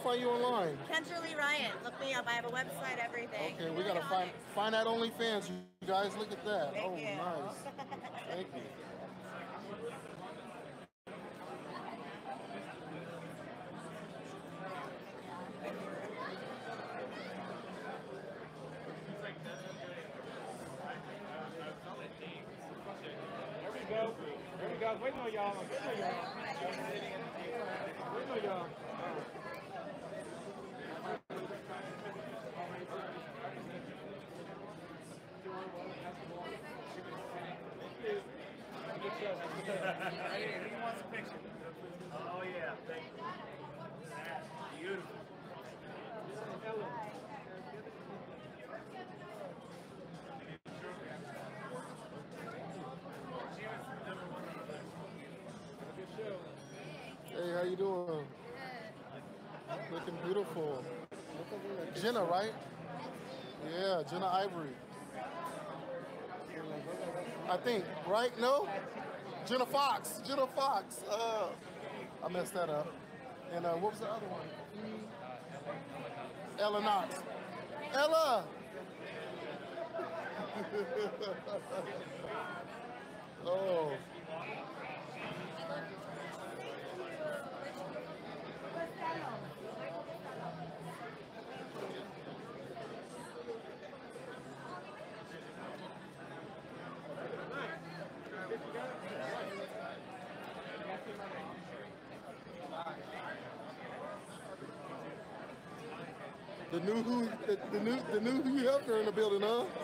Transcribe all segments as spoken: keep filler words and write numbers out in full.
find you online? Kendra Lee Ryan. Look me up. I have a website, everything. Okay, we gotta find find that OnlyFans. You guys, look at that. Thank oh, you. nice. Thank you. There we go. There we go. Waiting on y'all. Waiting on y'all. Waiting on y'all. He wants a picture. Oh yeah, thank you. That's beautiful. Hey, how you doing? Good. Looking beautiful. Jenna, right? Yeah, Jenna Ivory. I think, right? No? Jenna Fox. Jenna Fox. Uh, I messed that up. And uh, what was the other one? Ella Knox. Ella! oh. The new who the, the new the new Hugh Hefner in the building, huh? Yeah,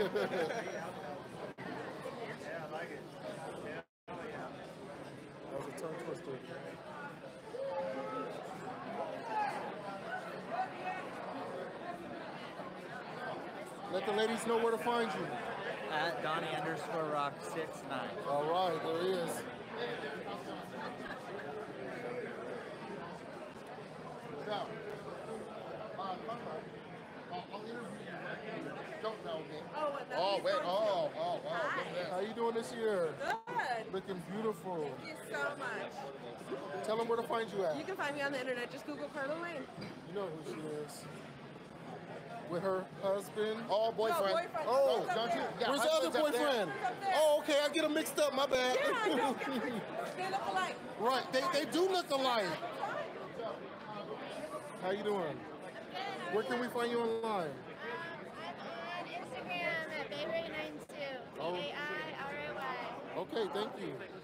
I like it. Yeah. Oh, yeah. That was a tongue twister. Let the ladies know where to find you. At Donnie underscore rock six nine. All right, there he is. Now, uh, I'll interview you. Don't know me. Oh, what? Oh, wait. Oh, oh, oh. Look at that. How you doing this year? Good. Looking beautiful. Thank you so much. Tell them where to find you at. You can find me on the internet. Just Google Carla Lane. You know who she is. With her husband? Oh, boyfriend. No, boyfriend. Oh, He's up don't you? there. Yeah, where's the other boyfriend? He's up there. Oh, okay. I get them mixed up. My bad. Yeah, I don't get it. They look alike. Right. They, they do look alike. How you doing? Where can we find you online? Um, I'm on Instagram at Bayray ninety-two. B A I R A Y. Okay, thank you.